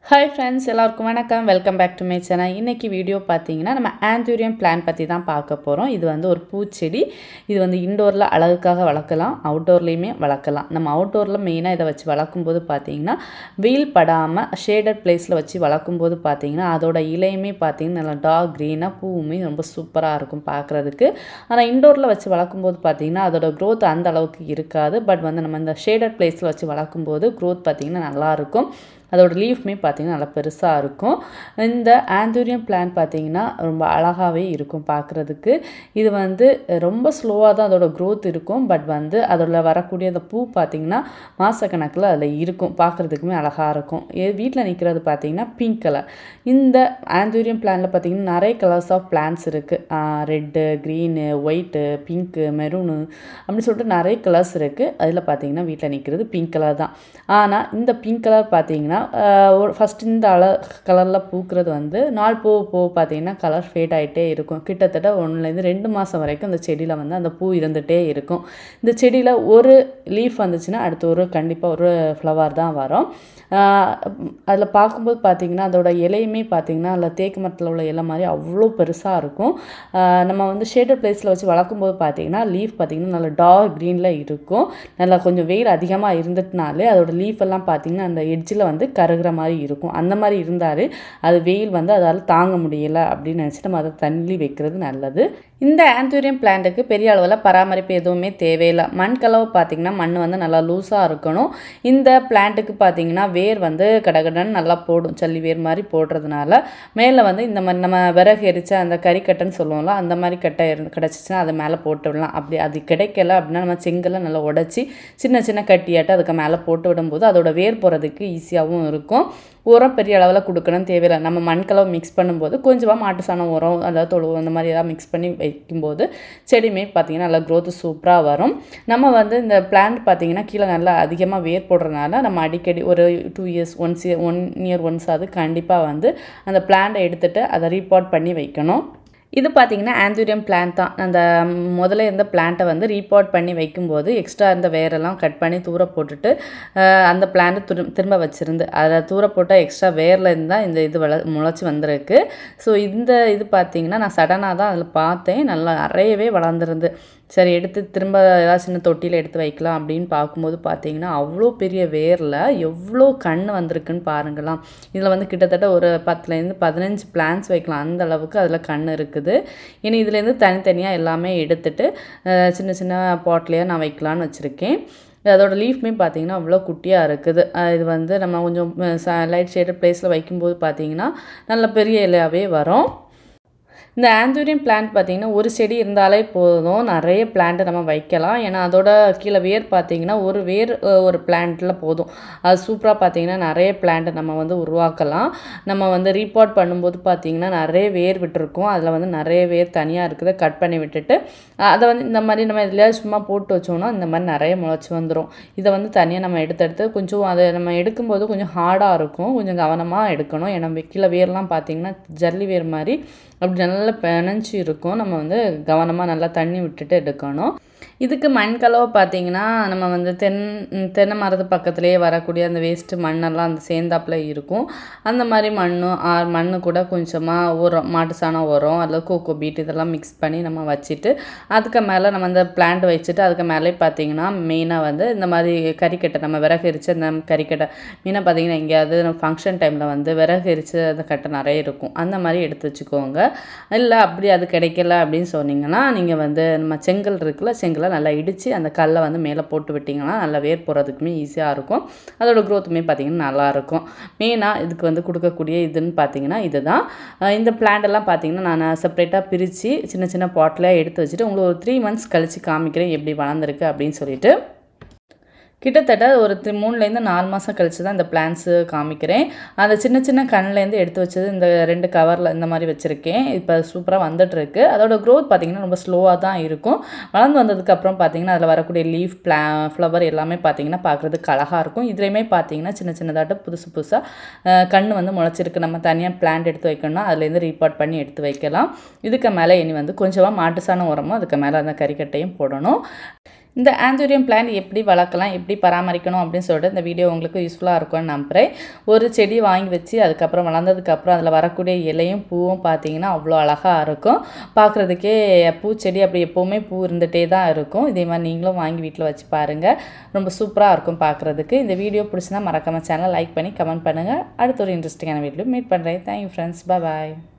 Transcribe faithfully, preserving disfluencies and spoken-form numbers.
Hi friends, எல்லாருக்கும் வணக்கம். Welcome back to my channel. இன்னைக்கு வீடியோ பார்த்தீங்கன்னா நம்ம ஆந்தூரியம் பிளான்ட் பற்றி தான் பார்க்க போகிறோம். இது வந்து ஒரு பூச்செடி. இது வந்து இன்டோரில் அழகுக்காக வளர்க்கலாம், அவுட்டோர்லேயுமே வளர்க்கலாம். நம்ம அவுட்டோரில் மெயினாக இதை வச்சு வளர்க்கும்போது பார்த்தீங்கன்னா வெயில் படாமல் ஷேடட் பிளேஸில் வச்சு வளர்க்கும்போது பார்த்தீங்கன்னா அதோட இலையுமே பார்த்தீங்கன்னா நல்லா டார்க் க்ரீனாக பூவுமே ரொம்ப சூப்பராக இருக்கும் பார்க்குறதுக்கு. ஆனால் இன்டோரில் வச்சு வளர்க்கும்போது பார்த்தீங்கன்னா அதோட க்ரோத் அந்த அளவுக்கு இருக்காது. பட் வந்து நம்ம இந்த ஷேடட் பிளேஸில் வச்சு வளர்க்கும்போது க்ரோத் பார்த்தீங்கன்னா நல்லாயிருக்கும். அதோட லீஃப்மே பார்த்தீங்கன்னா நல்லா பெருசாக இருக்கும். இந்த ஆந்தூரியம் பிளான்ட் பார்த்தீங்கன்னா ரொம்ப அழகாகவே இருக்கும் பார்க்குறதுக்கு. இது வந்து ரொம்ப ஸ்லோவாக தான் அதோட க்ரோத் இருக்கும். பட் வந்து அதில் வரக்கூடிய அந்த பூ பார்த்தீங்கன்னா மாதக்கணக்கில் அதில் இருக்கும், பார்க்குறதுக்குமே அழகாக இருக்கும். வீட்டில் நிற்கிறது பார்த்தீங்கன்னா பிங்க் கலர். இந்த ஆந்தூரியம் பிளான்ட்டில் பார்த்தீங்கன்னா நிறைய கலர்ஸ் ஆஃப் பிளான்ட்ஸ் இருக்குது. Red, green, white, pink, maroon அப்படின்னு சொல்லிட்டு நிறைய கலர்ஸ் இருக்குது. அதில் பார்த்தீங்கன்னா வீட்டில் நிற்கிறது பிங்க் கலர் தான். ஆனால் இந்த பிங்க் கலர் பார்த்தீங்கன்னா ஒரு ஃபஸ்ட் இந்த அல கலரில் பூக்கிறது வந்து நாள் போக போக பார்த்தீங்கன்னா கலர் ஃபேட் ஆகிட்டே இருக்கும். கிட்டத்தட்ட ஒன்றுலேருந்து ரெண்டு மாதம் வரைக்கும் இந்த செடியில் வந்து அந்த பூ இருந்துகிட்டே இருக்கும். இந்த செடியில் ஒரு லீஃப் வந்துச்சுன்னா அடுத்து ஒரு கண்டிப்பாக ஒரு ஃப்ளவர் தான் வரும். அதில் பார்க்கும்போது பார்த்திங்கன்னா அதோட இலையுமே பார்த்திங்கன்னா அதில் தேக்கு மரத்தில் உள்ள இலை மாதிரி அவ்வளோ பெருசாக இருக்கும். நம்ம வந்து ஷேடட் பிளேஸில் வச்சு வளர்க்கும்போது பார்த்திங்கன்னா லீஃப் பார்த்திங்கன்னா நல்லா டார்க் க்ரீனில் இருக்கும். நல்லா கொஞ்சம் வெயில் அதிகமாக இருந்துட்டுனாலே அதோட லீஃப் எல்லாம் பார்த்திங்கன்னா அந்த எட்ஜில் வந்து கருகிற மாதிரி இருக்கும். அந்த மாதிரி இருந்தாலே அது வெயில் வந்து அதால் தாங்க முடியலை அப்படின்னு நினச்சி நம்ம அதை தள்ளி வைக்கிறது நல்லது. இந்த ஆந்தூரியம் பிளான்ட்டுக்கு பெரிய அளவில் பராமரிப்பு எதுவுமே தேவையில்லை. மண் கலவை பார்த்திங்கன்னா மண் வந்து நல்லா லூஸாக இருக்கணும். இந்த பிளான்ட்டுக்கு பார்த்திங்கன்னா வேர் வந்து கடகடன்னு நல்லா போடும், சல்லி வேர் மாதிரி போடுறதுனால மேலே வந்து இந்த மாதிரி நம்ம விறகு எரிச்ச அந்த கறிக்கட்டைன்னு சொல்லுவோம்ல, அந்த மாதிரி கட்டை இருந்து கிடச்சிச்சின்னா அதை மேலே போட்டு விடலாம். அப்படி அது கிடைக்கல அப்படின்னா நம்ம செங்கலை நல்லா உடச்சி சின்ன சின்ன கட்டியாட்டு அதுக்கு மேலே போட்டு விடும்போது அதோட வேர் போகிறதுக்கு ஈஸியாகவும் இருக்கும். உரம் பெரிய அளவில் கொடுக்கணும் தேவையில்லை. நம்ம மண்கலவை மிக்ஸ் பண்ணும்போது கொஞ்சமாக மாட்டு சாணம் உரம் அதாவது தொழு அந்த மாதிரி ஏதாவது மிக்ஸ் பண்ணி வைக்கும்போது செடியுமே பார்த்திங்கன்னா நல்லா க்ரோத்து சூப்பராக வரும். நம்ம வந்து இந்த பிளான்ட் பார்த்திங்கன்னா கீழே நல்லா அதிகமாக வேர் போடுறதுனால நம்ம அடிக்கடி ஒரு two years once one year once அது கண்டிப்பாக வந்து அந்த பிளான்ட்டை எடுத்துகிட்டு அதை ரீபாட் பண்ணி வைக்கணும். இது பார்த்திங்கன்னா ஆந்தூரியம் பிளான்ட் தான். அந்த முதல்ல இருந்த பிளான்ட்டை வந்து ரீபாட் பண்ணி வைக்கும்போது எக்ஸ்ட்ரா இருந்த வேரெல்லாம் கட் பண்ணி தூர போட்டுட்டு அந்த பிளான்ட்டு திரு திரும்ப வச்சுருந்து அதை தூர போட்டால் எக்ஸ்ட்ரா வேரில் இருந்தால் இந்த இது வள முளைச்சி வந்திருக்கு. ஸோ இந்த இது பார்த்திங்கன்னா நான் சடனாக தான் அதில் பார்த்தேன், நல்லா நிறையவே வளர்ந்துருந்து. சரி எடுத்து திரும்ப ஏதாவது சின்ன தொட்டியில் எடுத்து வைக்கலாம் அப்படின்னு பார்க்கும்போது பார்த்தீங்கன்னா அவ்வளோ பெரிய வேரில் எவ்வளோ கண் வந்திருக்குன்னு பாருங்களாம். இதில் வந்து கிட்டத்தட்ட ஒரு பத்துலேருந்து பதினஞ்சு பிளான்ட்ஸ் வைக்கலாம், அந்த அளவுக்கு அதில் கண் இருக்குது. இனி இதுலேருந்து தனித்தனியாக எல்லாமே எடுத்துகிட்டு சின்ன சின்ன பாட்லேயே நான் வைக்கலான்னு வச்சுருக்கேன். அதோட லீஃப்மே பார்த்திங்கன்னா அவ்வளோ குட்டியாக இருக்குது. இது வந்து நம்ம கொஞ்சம் லைட் ஷேடட் பிளேஸில் வைக்கும்போது பார்த்திங்கன்னா நல்ல பெரிய இலையாகவே வரும். இந்த ஆந்தூரியம் பிளான்ட் பார்த்திங்கன்னா ஒரு செடி இருந்தாலே போதும், நிறைய பிளான்ட்டு நம்ம வைக்கலாம். ஏன்னா அதோட கீழே வேர் பார்த்திங்கன்னா ஒரு வேர் ஒரு பிளான்ட்டில் போதும். அது சூப்பராக பார்த்திங்கன்னா நிறைய பிளான்ட்டை நம்ம வந்து உருவாக்கலாம். நம்ம வந்து ரீபாட் பண்ணும்போது பார்த்திங்கன்னா நிறைய வேர் விட்டுருக்கோம். அதில் வந்து நிறைய வேர் தனியாக இருக்குது, கட் பண்ணி விட்டுட்டு அதை வந்து இந்த மாதிரி நம்ம இதில் சும்மா போட்டு வச்சோம்னா இந்த மாதிரி நிறைய முளைச்சி வந்துடும். இதை வந்து தனியாக நம்ம எடுத்து எடுத்து கொஞ்சம் அதை நம்ம எடுக்கும்போது கொஞ்சம் ஹார்டாக இருக்கும், கொஞ்சம் கவனமாக எடுக்கணும். ஏன்னா கீழே வேர்லாம் பார்த்திங்கன்னா ஜல்லி வேர் மாதிரி அப்படி நல்லா பிணைஞ்சி இருக்கும். நம்ம வந்து கவனமாக நல்லா தண்ணி விட்டுட்டு எடுக்கணும். இதுக்கு மண் கலவை பார்த்திங்கன்னா நம்ம வந்து தென் தென்னை மரத்து பக்கத்துலேயே வரக்கூடிய அந்த வேஸ்ட்டு மண்ணெல்லாம் அந்த சேர்ந்தாப்பில் இருக்கும். அந்த மாதிரி மண்ணும் மண் கூட கொஞ்சமாக உரம் மாட்டு சாணம் உரம் அல்லது கோகோ பீட் இதெல்லாம் மிக்ஸ் பண்ணி நம்ம வச்சுட்டு அதுக்கு மேலே நம்ம அந்த பிளான்ட் வச்சுட்டு அதுக்கு மேலே பார்த்திங்கன்னா மெயினாக வந்து இந்த மாதிரி கறிக்கட்டை நம்ம விறகு எரிச்சு அந்த கறிக்கட்டை மெயினாக பார்த்திங்கன்னா எங்கேயாவது நம்ம ஃபங்க்ஷன் டைமில் வந்து விறகு எரிச்சு அந்த கட்டை நிறைய இருக்கும், அந்த மாதிரி எடுத்து வச்சுக்கோங்க. இல்லை அப்படி அது கிடைக்கல அப்படின்னு சொன்னீங்கன்னா நீங்கள் வந்து நம்ம செங்கல் இருக்குல்ல, செங்கலை நல்லா இடித்து அந்த கல்லை வந்து மேலே போட்டு விட்டிங்கன்னா நல்லா வேர் போகிறதுக்குமே ஈஸியாக இருக்கும். அதோட க்ரோத்துமே பார்த்திங்கன்னா நல்லாயிருக்கும். மெயினாக இதுக்கு வந்து கொடுக்கக்கூடிய இதுன்னு பார்த்திங்கன்னா இது தான். இந்த பிளான்ட்டெல்லாம் பார்த்திங்கன்னா நான் செப்பரேட்டாக பிரித்து சின்ன சின்ன பாட்டில் எடுத்து வச்சுட்டு உங்களுக்கு ஒரு த்ரீ மந்த்ஸ் கழித்து காமிக்கிறேன் எப்படி வளர்ந்துருக்கு அப்படின்னு சொல்லிட்டு. கிட்டத்தட்ட ஒரு த்ரீ மூணுலேருந்து நாலு மாதம் கழித்து தான் இந்த பிளான்ட்ஸு காமிக்கிறேன். அந்த சின்ன சின்ன கண்ணிலேருந்து எடுத்து வச்சது இந்த ரெண்டு கவரில் இந்த மாதிரி வச்சுருக்கேன். இப்போ சூப்பராக வந்துட்டுருக்கு. அதோட க்ரோத் பார்த்திங்கன்னா ரொம்ப ஸ்லோவாக தான் இருக்கும். வளர்ந்து வந்ததுக்கப்புறம் பார்த்திங்கன்னா அதில் வரக்கூடிய லீஃப் பிளா ஃப்ளவர் எல்லாமே பார்த்திங்கன்னா பார்க்குறதுக்கு அழகாக இருக்கும். இதுலேயுமே பார்த்திங்கன்னா சின்ன சின்னதாட்ட புதுசு புதுசாக கண் வந்து முளைச்சிருக்கு. நம்ம தனியாக பிளான்ட் எடுத்து வைக்கணும்னா அதுலேருந்து ரீபாட் பண்ணி எடுத்து வைக்கலாம். இதுக்கு மேலே இனி வந்து கொஞ்சமாக மாட்டு சாணம் உரமும் அதுக்கு மேலே அந்த கறிக்கட்டையும் போடணும். இந்த ஆந்தூரியம் பிளான்ட் எப்படி வளர்க்கலாம், எப்படி பராமரிக்கணும் அப்படின்னு சொல்லிட்டு இந்த வீடியோ உங்களுக்கு யூஸ்ஃபுல்லாக இருக்கும்னு நம்புகிறேன். ஒரு செடி வாங்கி வச்சு அதுக்கப்புறம் வளர்ந்ததுக்கப்புறம் அதில் வரக்கூடிய இலையும் பூவும் பார்த்தீங்கன்னா அவ்வளோ அழகாக இருக்கும். பார்க்குறதுக்கே பூச்செடி அப்படி எப்போவுமே பூ இருந்துகிட்டே தான் இருக்கும். இதே மாதிரி நீங்களும் வாங்கி வீட்டில் வச்சு பாருங்கள். ரொம்ப சூப்பராக இருக்கும் பார்க்குறதுக்கு. இந்த வீடியோ பிடிச்சினா மறக்காம சேனலை லைக் பண்ணி கமெண்ட் பண்ணுங்கள். அடுத்த ஒரு இன்ட்ரெஸ்டிங்கான வீடியோ மீட் பண்ணுறேன். Thank you friends. பாய்.